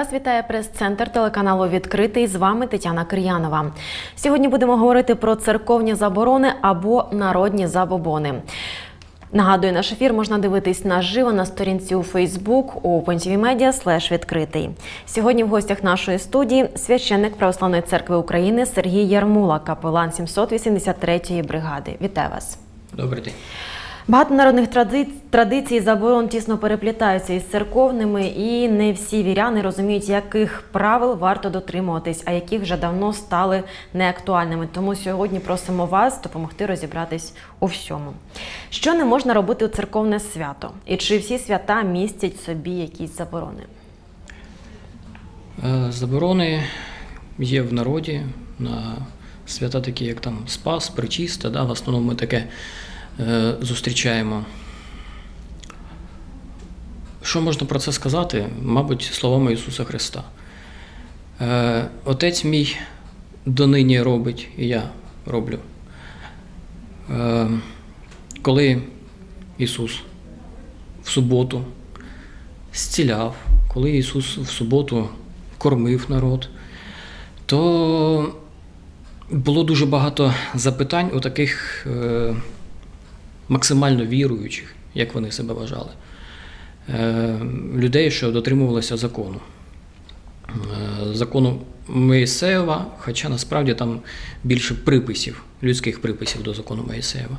Вас вітає прес-центр телеканалу «Відкритий». З вами Тетяна Кир'янова. Сьогодні будемо говорити про церковні заборони або народні забобони. Нагадую, наш ефір можна дивитись наживо на сторінці у Facebook opentvmedia/відкритий. Сьогодні в гостях нашої студії священник Православної церкви України Сергій Ярмула, капелан 783-ї бригади. Вітаю вас. Добрий день. Багато народних традицій і заборон тісно переплітаються із церковними, і не всі віряни розуміють, яких правил варто дотримуватись, а яких вже давно стали неактуальними. Тому сьогодні просимо вас допомогти розібратись у всьому. Що не можна робити у церковне свято? І чи всі свята містять в собі якісь заборони? Заборони є в народі на свята такі, як там Спас, Пречиста, да? В основному ми таке зустрічаємо. Що можна про це сказати? Мабуть, словами Ісуса Христа. Отець мій донині робить, і я роблю. Коли Ісус в суботу зціляв, коли Ісус в суботу кормив народ, то було дуже багато запитань у таких максимально віруючих, як вони себе вважали, людей, що дотримувалися закону. Закону Моїсеєва, хоча насправді там більше приписів, людських приписів до закону Моїсеєва.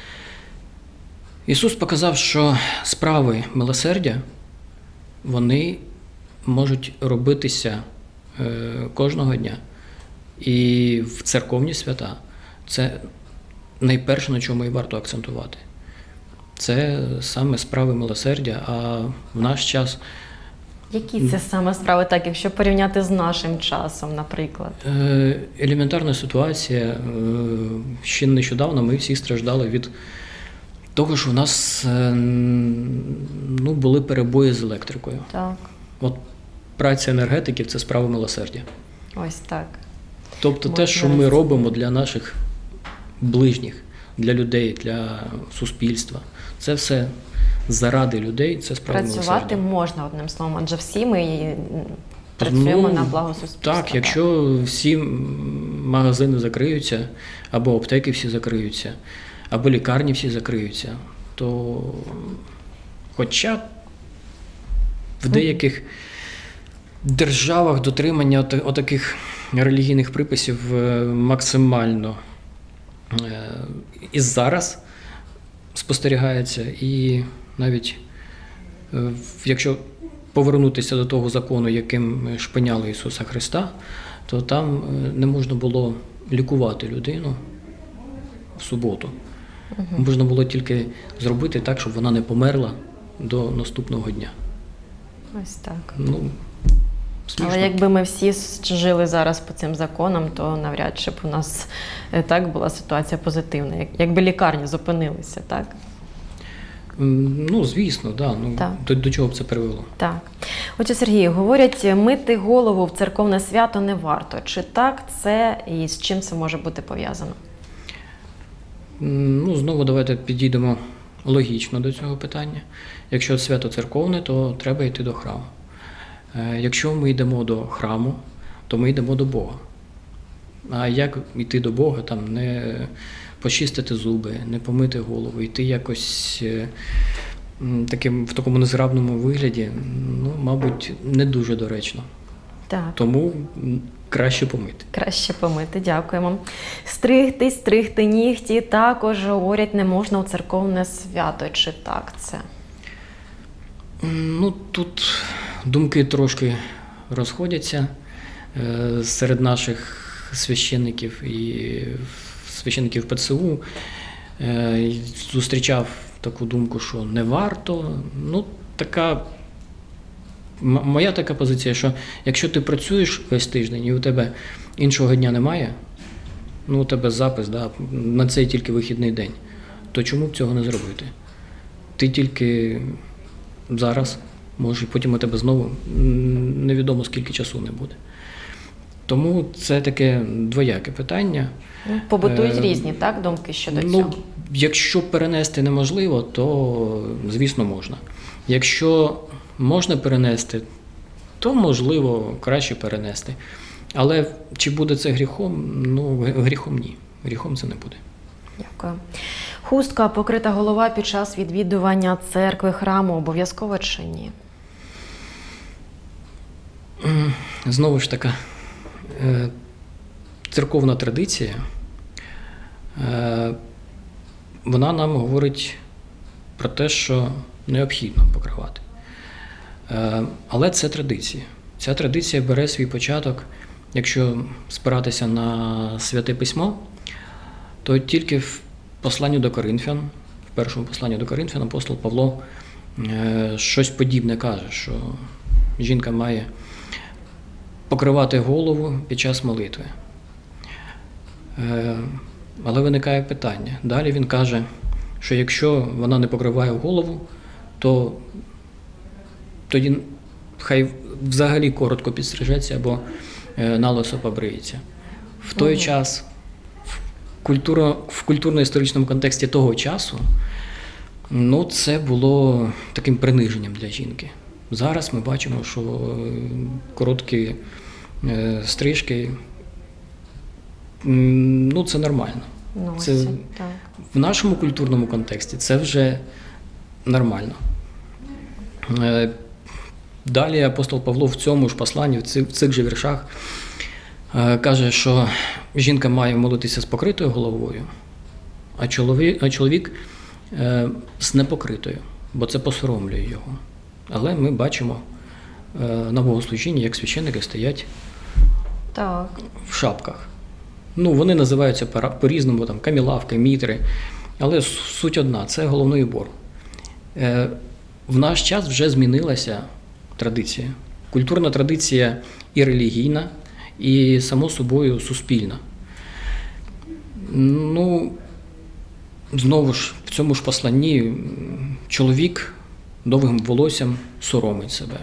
Ісус показав, що справи милосердя, вони можуть робитися кожного дня. І в церковні свята це найперше, на чому і варто акцентувати. Це саме справи милосердя, а в наш час… Які це саме справи, так, якщо порівняти з нашим часом, наприклад? Елементарна ситуація. Ще нещодавно ми всі страждали від того, що в нас були перебої з електрикою. Так. От праця енергетиків – це справа милосердя. Ось так. Тобто те, що ми робимо для наших ближніх, для людей, для суспільства, це все заради людей, це справа милосердя. Працювати можна, одним словом, адже всі ми працюємо на благо суспільства. Так, якщо всі магазини закриються, або аптеки всі закриються, або лікарні всі закриються, то хоча в деяких державах дотримання отаких релігійних приписів максимально і зараз спостерігається, і навіть якщо повернутися до того закону, яким шпиняли Ісуса Христа, то там не можна було лікувати людину в суботу. Можна було тільки зробити так, щоб вона не померла до наступного дня. Ось так. Смішно. Але якби ми всі жили зараз по цим законам, то навряд чи б у нас так була ситуація позитивна. Якби лікарні зупинилися, так? Звісно, да. До чого б це привело? Так. Отже, Сергію, говорять, мити голову в церковне свято не варто. Чи так це і з чим це може бути пов'язано? Знову давайте підійдемо логічно до цього питання. Якщо свято церковне, то треба йти до храму. Якщо ми йдемо до храму, то ми йдемо до Бога. А як йти до Бога, там не почистити зуби, не помити голову, йти якось в такому незграбному вигляді, мабуть, не дуже доречно. Так. Тому краще помити. Краще помити, дякуємо. Стригти нігті також, говорять, не можна у церковне свято. Чи так це? Тут думки трошки розходяться серед наших священників і священників ПЦУ. Зустрічав таку думку, що не варто. Моя така позиція, що якщо ти працюєш весь тиждень і у тебе іншого дня немає, у тебе запис, на цей тільки вихідний день, то чому б цього не зробити? Ти тільки зараз можеш, потім у тебе знову невідомо скільки часу не буде. Тому це таке двояке питання. Побутують різні, так, думки щодо цього? Якщо перенести неможливо, то, звісно, можна. Якщо можна перенести, то, можливо, краще перенести. Але чи буде це гріхом? Ну, гріхом ні. Гріхом це не буде. Дякую. Хустка, покрита голова під час відвідування церкви, храму обов'язково чи ні? Знову ж така церковна традиція, вона нам говорить про те, що необхідно покривати. Але це традиція. Ця традиція бере свій початок, якщо спиратися на Святе Письмо, то тільки в посланні до Коринфян, в першому посланні до Коринфян, апостол Павло щось подібне каже, що жінка має покривати голову під час молитви. Але виникає питання. Далі він каже, що якщо вона не покриває голову, то тоді хай взагалі коротко підстрижеться або налисо побриється. В той час, в культурно-історичному контексті того часу, ну, це було таким приниженням для жінки. Зараз ми бачимо, що короткі стрижки, ну, це нормально. Ну, це, так. В нашому культурному контексті це вже нормально. Далі апостол Павло в цьому ж посланні, в цих же віршах, каже, що жінка має молитися з покритою головою, а чоловік з непокритою, бо це посоромлює його. Але ми бачимо на богослужінні, як священники стоять в шапках. Ну, вони називаються по-різному, там, камілавки, мітри, але суть одна – це головний убор. В наш час вже змінилася традиція. Культурна традиція і релігійна, і, само собою, суспільна. Ну, знову ж, в цьому ж посланні чоловік довгим волоссям соромить себе.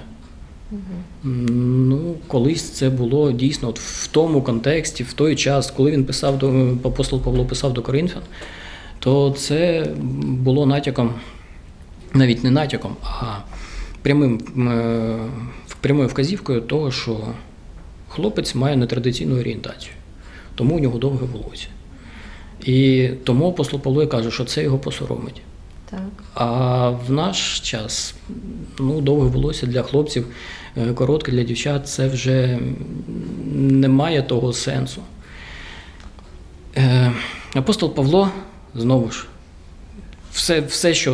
Ну, колись це було дійсно от в тому контексті, в той час, коли він писав, апостол Павло писав до Коринфян, то це було натяком, навіть не натяком, а прямою вказівкою того, що хлопець має нетрадиційну орієнтацію, тому у нього довге волосся. І тому апостол Павло каже, що це його посоромить. Так. А в наш час, ну, довге волосся для хлопців, коротке для дівчат, це вже не має того сенсу. Апостол Павло, знову ж, все, що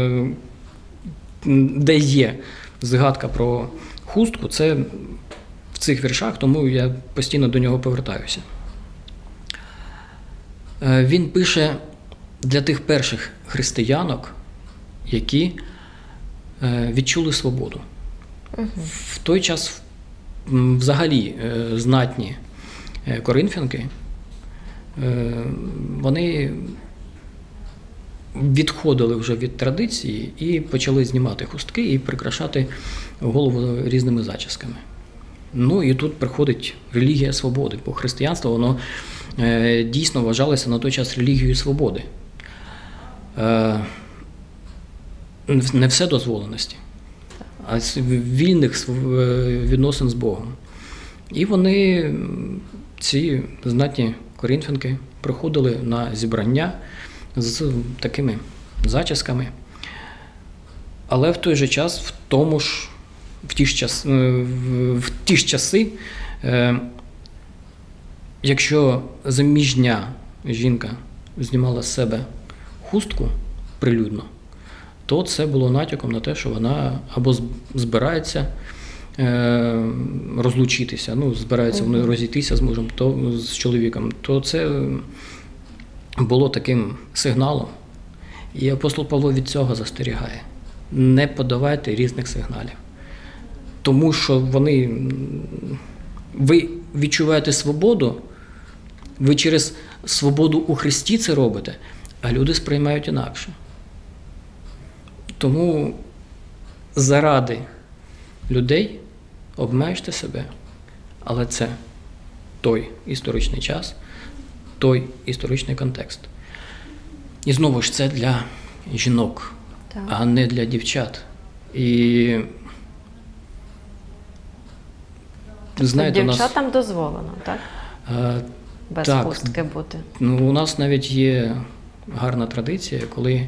де є згадка про хустку, це в цих віршах, тому я постійно до нього повертаюся. Він пише для тих перших християнок, які відчули свободу. В той час взагалі знатні коринфянки, вони відходили вже від традиції і почали знімати хустки і прикрашати голову різними зачісками. Ну і тут приходить релігія свободи, бо християнство, воно дійсно вважалося на той час релігією свободи. Не вседозволеності, а вільних відносин з Богом. І вони, ці знатні коринфянки, приходили на зібрання з такими зачісками. Але в той же час, в ті ж часи, якщо заміжня жінка знімала з себе хустку прилюдно, то це було натяком на те, що вона або збирається розлучитися, ну, збирається розійтися з мужем, то з чоловіком, то це було таким сигналом. І апостол Павло від цього застерігає. Не подавайте різних сигналів. Тому що ви відчуваєте свободу, ви через свободу у Христі це робите, а люди сприймають інакше. Тому заради людей обмежте себе. Але це той історичний час, той історичний контекст. І знову ж це для жінок, а не для дівчат. І знаєте, дівчатам дозволено, так? Без так, хустки бути. Ну, у нас навіть є гарна традиція, коли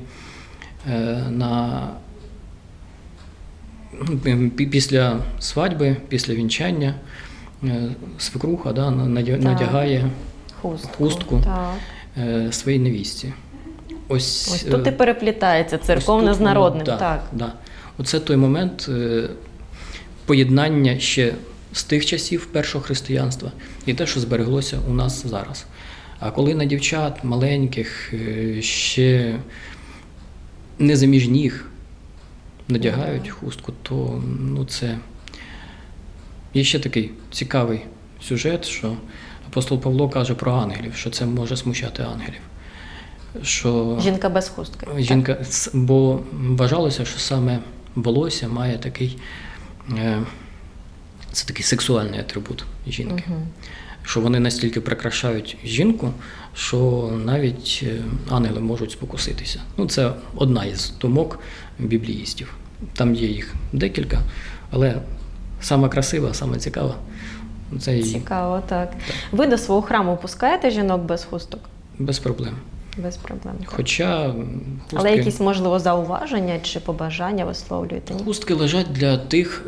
після свадьби, після вінчання свекруха надягає хустку своїй невістці. Ось тут і переплітається церковне з народним. Так. Оце той момент поєднання ще з тих часів першого християнства і те, що збереглося у нас зараз. А коли на дівчат маленьких, ще незаміжніх надягають хустку, то це є ще такий цікавий сюжет, що апостол Павло каже про ангелів, що це може смущати ангелів. Що жінка без хустки. Бо вважалося, що саме волосся має такий, це такий сексуальний атрибут жінки. Що вони настільки прикрашають жінку, що навіть ангели можуть спокуситися. Це одна із думок бібліїстів. Там є їх декілька, але сама красива, сама цікава. Цікаво, так. Ви до свого храму пускаєте жінок без хусток? Без проблем. Без проблем. Так. Хоча хустки... Але якісь, можливо, зауваження чи побажання висловлюєте? Хустки лежать для тих,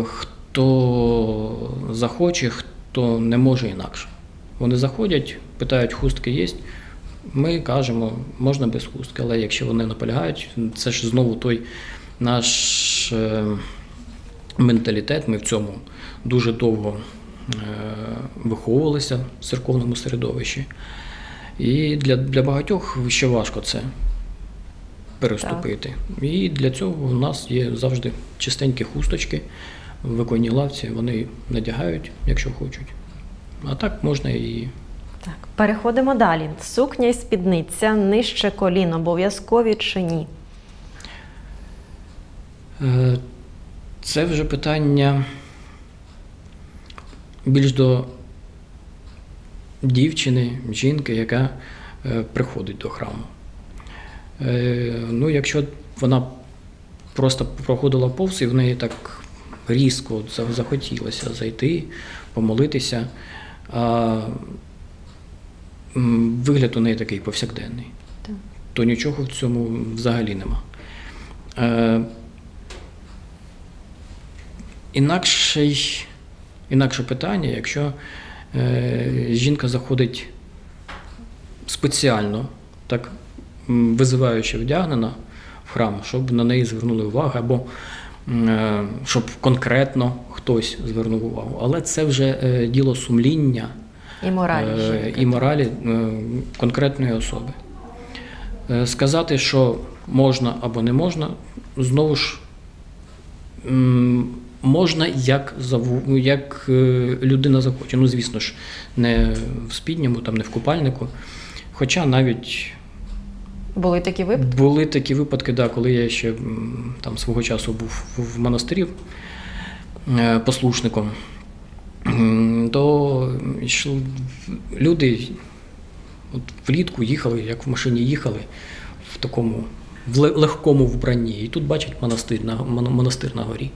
хто захоче, хто не може інакше. Вони заходять, питають, хустки є, ми кажемо, можна без хустки, але якщо вони наполягають, це ж знову той наш менталітет, ми в цьому дуже довго виховувалися в церковному середовищі. І для багатьох ще важко це переступити. Так. І для цього у нас є завжди чистенькі хусточки в виконній лавці, вони надягають, якщо хочуть. А так можна і... Так, переходимо далі. Сукня і спідниця нижче колін обов'язкові чи ні? Це вже питання більш до дівчини, жінки, яка приходить до храму. Якщо вона просто проходила повз і в неї так різко захотілося зайти, помолитися, а вигляд у неї такий повсякденний, то нічого в цьому взагалі нема. Інакше питання, якщо жінка заходить спеціально, так визиваючи вдягнена в храм, щоб на неї звернули увагу, або щоб конкретно хтось звернув увагу. Але це вже діло сумління і моралі конкретної особи. Сказати, що можна або не можна, знову ж можна, як людина захоче. Звісно ж, не в спідньому, не в купальнику. Хоча навіть були такі випадки? Були такі випадки, коли я ще свого часу був в монастирі послушником, то люди влітку їхали, як в машині їхали, в такому легкому вбранні. І тут бачать монастир на горі.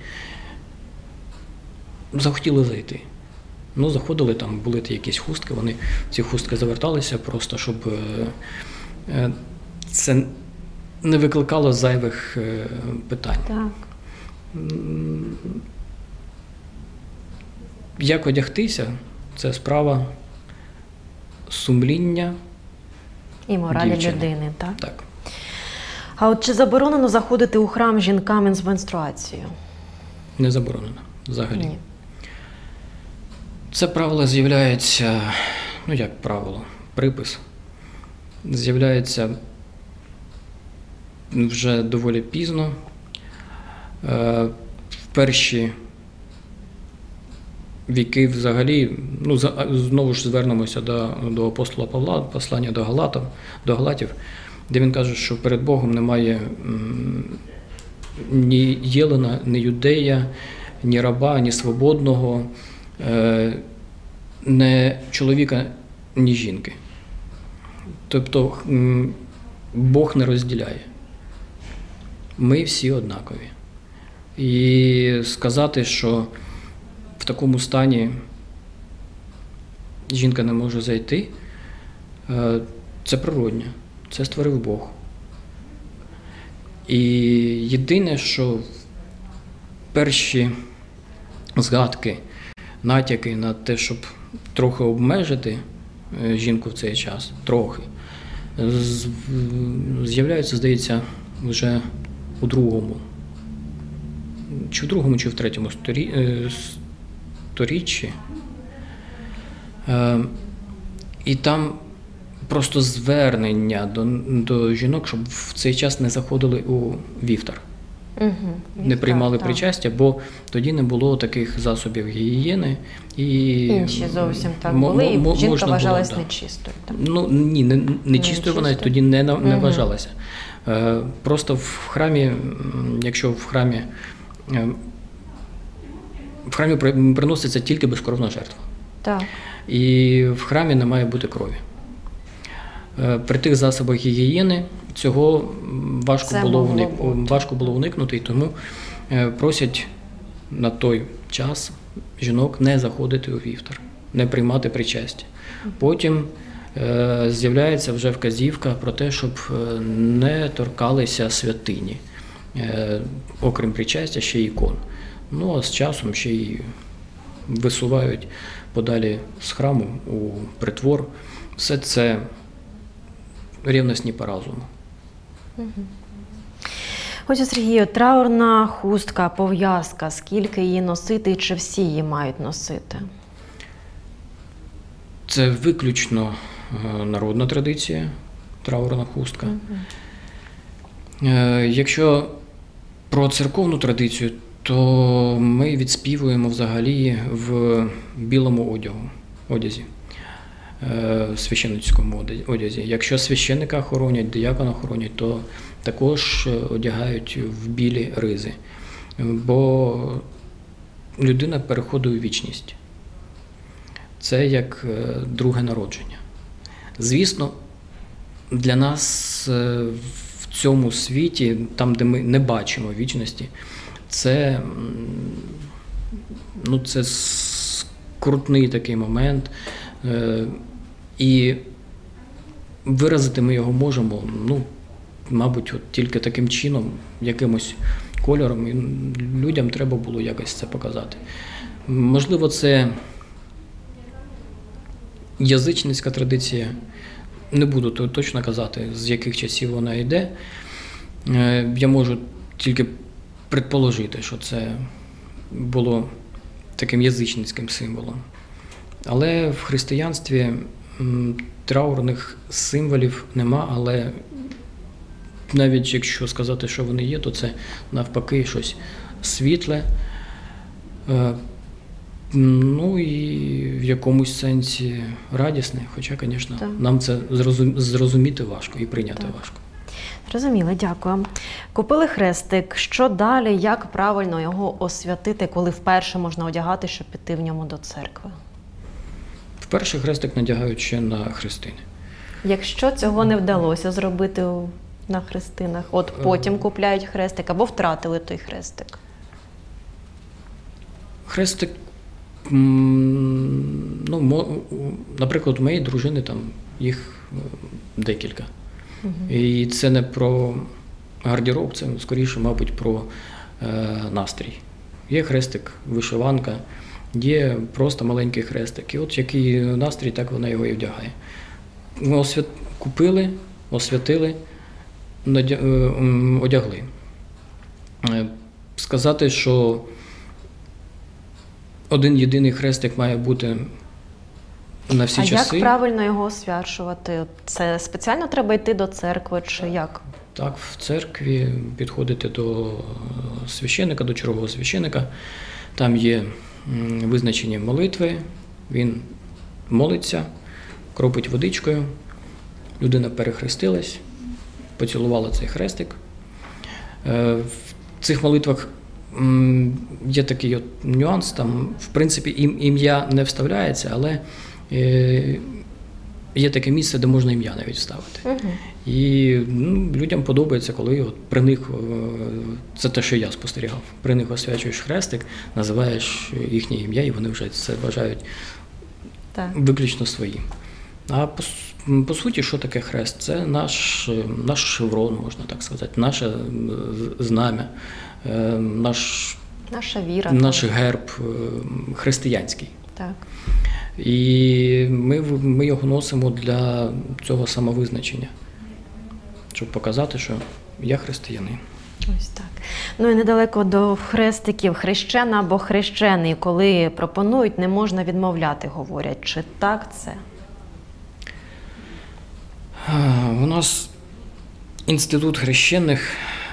Захотіли зайти. Заходили, там були якісь хустки, вони ці хустки заверталися просто, щоб це не викликало зайвих питань. Так. Як одягтися – це справа сумління і моралі дівчини. Людини, так? Так. А от чи заборонено заходити у храм жінкам із менструацією? Не заборонено, взагалі. Ні. Це правило з'являється, як правило, припис, з'являється вже доволі пізно. В перші віки взагалі, знову ж звернемося до апостола Павла, послання до Галатів, де він каже, що перед Богом немає ні єлена, ні юдея, ні раба, ні свободного, не чоловіка, ні жінки. Тобто Бог не розділяє. Ми всі однакові. І сказати, що в такому стані жінка не може зайти, це природньо, це створив Бог. І єдине, що перші згадки, натяки на те, щоб трохи обмежити жінку в цей час, трохи, з'являються, здається, вже у другому, чи в третьому сторіччі. І там просто звернення до жінок, щоб в цей час не заходили у вівтар. Не приймали причастя, бо тоді не було таких засобів гігієни. І інші зовсім так були, і жінка вважалась нечистою. Ну, ні, нечистою вона тоді не вважалася. Просто в храмі, якщо в храмі приноситься тільки безкровна жертва. Так. І в храмі не має бути крові. При тих засобах гігієни цього важко було уникнути, і тому просять на той час жінок не заходити у вівтар, не приймати причастя. Потім з'являється вже вказівка про те, щоб не торкалися святині, окрім причастя, ще й ікон. Ну, а з часом ще й висувають подалі з храму у притвор. Все це рівності по розуму. Отже, Сергію, траурна хустка, пов'язка, скільки її носити і чи всі її мають носити? Це виключно народна традиція, траурна хустка. Якщо про церковну традицію, то ми відспівуємо взагалі в білому одязі, в священницькому одязі. Якщо священника хоронять, диякона хоронять, то також одягають в білі ризи, бо людина переходить у вічність. Це як друге народження. Звісно, для нас в цьому світі, там, де ми не бачимо вічності, це скрутний такий момент, і виразити ми його можемо, мабуть, тільки таким чином, якимось кольором, і людям треба було якось це показати. Можливо, це язичницька традиція, не буду точно казати, з яких часів вона йде. Я можу тільки предположити, що це було таким язичницьким символом. Але в християнстві траурних символів нема, але навіть якщо сказати, що вони є, то це навпаки щось світле, і в якомусь сенсі радісне, хоча, звісно, нам це зрозуміти важко і прийняти важко. Зрозуміло, дякую. Купили хрестик. Що далі? Як правильно його освятити, коли вперше можна одягати, щоб піти в ньому до церкви? Вперше хрестик надягають ще на хрестини. Якщо цього не вдалося зробити на хрестинах, потім купляють хрестик або втратили той хрестик? Хрестик, наприклад, у моєї дружини там їх декілька. І це не про гардероб, це скоріше, мабуть, про настрій. Є хрестик, вишиванка, є просто маленький хрестик. І от який настрій, так вона його і вдягає. Ми купили, освятили, одягли. Сказати, що один єдиний хрестик має бути на всі часи. Як правильно його освячувати? Це спеціально треба йти до церкви чи як? Так, в церкві підходити до священика, до чергового священика. Там є визначені молитви, він молиться, кропить водичкою, людина перехрестилась, поцілувала цей хрестик. В цих молитвах є такий нюанс, там, в принципі, ім'я не вставляється, але є таке місце, де можна ім'я навіть вставити. І людям подобається, коли при них, це те, що я спостерігав, при них освячуєш хрестик, називаєш їхнє ім'я, і вони вже це вважають Так. Виключно свої. А по суті, що таке хрест? Це наш шеврон, можна так сказати, наше знам'я, наша віра. Наш герб християнський. Так. І ми його носимо для цього самовизначення, щоб показати, що я християнин. Ось так. Ну і недалеко до хрестиків хрещена або хрещений, коли пропонують, не можна відмовляти, говорять. Чи так це? У нас інститут хрещених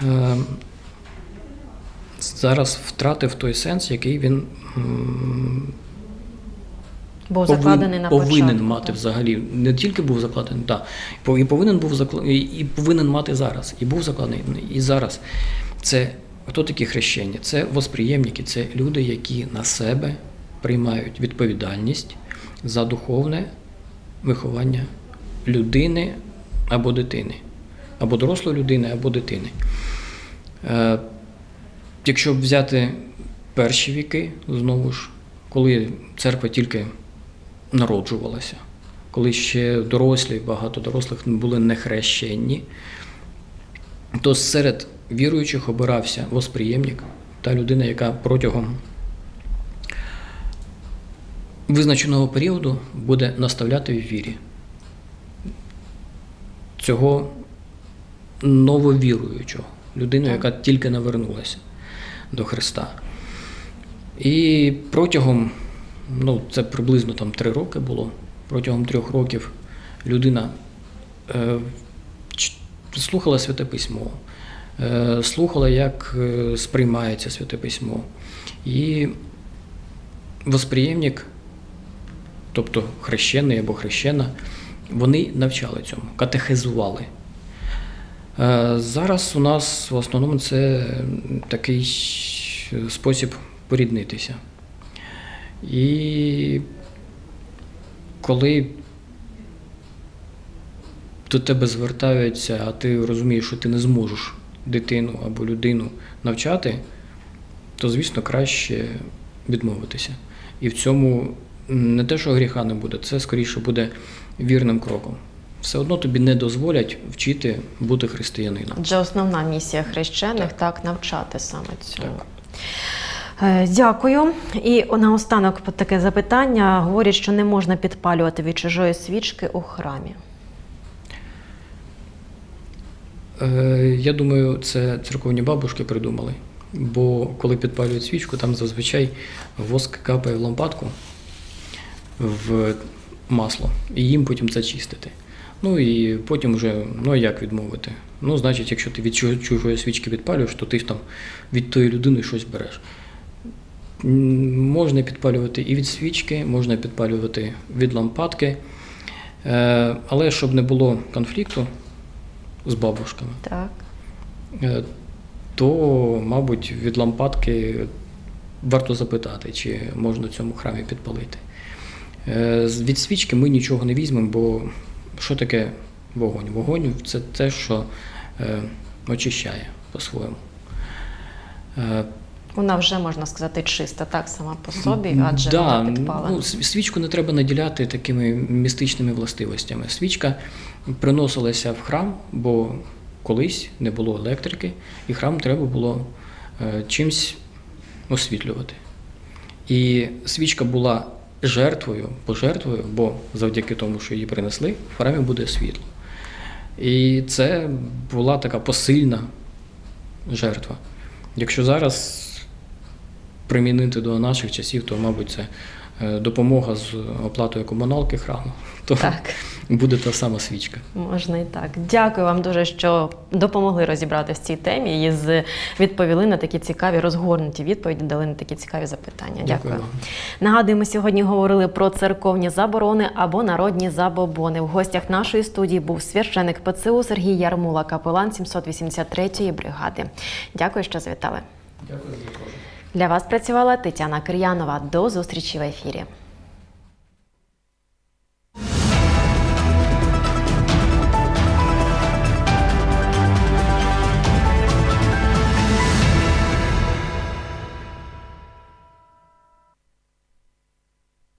зараз втратив той сенс, який він був закладений на початку. Повинен мати взагалі. Не тільки був закладений, так. І повинен мати зараз. І був закладений, і зараз. Це хто такі хрещені? Це восприємники, це люди, які на себе приймають відповідальність за духовне виховання людини або дитини. Або дорослої людини, або дитини. Якщо взяти перші віки, знову ж, коли церква тільки народжувалася, коли ще дорослі, багато дорослих були не хрещені, то серед віруючих обирався восприємник, та людина, яка протягом визначеного періоду буде наставляти в вірі цього нововіруючого, людину, яка тільки навернулася до Христа. І протягом, це приблизно 3 роки було, протягом 3 років людина слухала Святе Письмо, слухала, як сприймається Святе Письмо. І восприємник, тобто хрещений або хрещена, вони навчали цьому, катехизували. Зараз у нас в основному це такий спосіб поріднитися. І коли до тебе звертаються, а ти розумієш, що ти не зможеш дитину або людину навчати, то, звісно, краще відмовитися. І в цьому не те, що гріха не буде, це скоріше буде вірним кроком. Все одно тобі не дозволять вчити бути християнином. Адже основна місія хрещених так навчати саме цьому. Так. Дякую. І наостанок таке запитання. Говорять, що не можна підпалювати від чужої свічки у храмі. Я думаю, це церковні бабушки придумали. Бо коли підпалюють свічку, там зазвичай воск капає в лампадку, в масло, і їм потім це чистити. І потім вже, як відмовити? Значить, якщо ти від чужої свічки підпалюєш, то ти там від тої людини щось береш. Можна підпалювати і від свічки, можна підпалювати від лампадки, але щоб не було конфлікту з бабушками, так, то, мабуть, від лампадки варто запитати, чи можна в цьому храмі підпалити. Від свічки ми нічого не візьмемо, бо що таке вогонь? Вогонь – це те, що очищає по-своєму. Вона вже, можна сказати, чиста, так, сама по собі, адже вона підпалена. Свічку не треба наділяти такими містичними властивостями. Свічка приносилася в храм, бо колись не було електрики, і храм треба було чимсь освітлювати. І свічка була пожертвою, бо завдяки тому, що її принесли, в храмі буде світло. І це була така посильна жертва. Якщо зараз примінити до наших часів, то, мабуть, це допомога з оплатою комуналки храму, то так, буде та сама свічка. Можна і так. Дякую вам дуже, що допомогли розібратися в цій темі і відповіли на такі цікаві, розгорнуті відповіді, дали на такі цікаві запитання. Дякую. Нагадую, ми сьогодні говорили про церковні заборони або народні забобони. В гостях нашої студії був священик ПЦУ Сергій Ярмула, капелан 783-ї бригади. Дякую, що завітали. Дякую за запрошення. Для вас працювала Тетяна Кир'янова. До зустрічі в ефірі.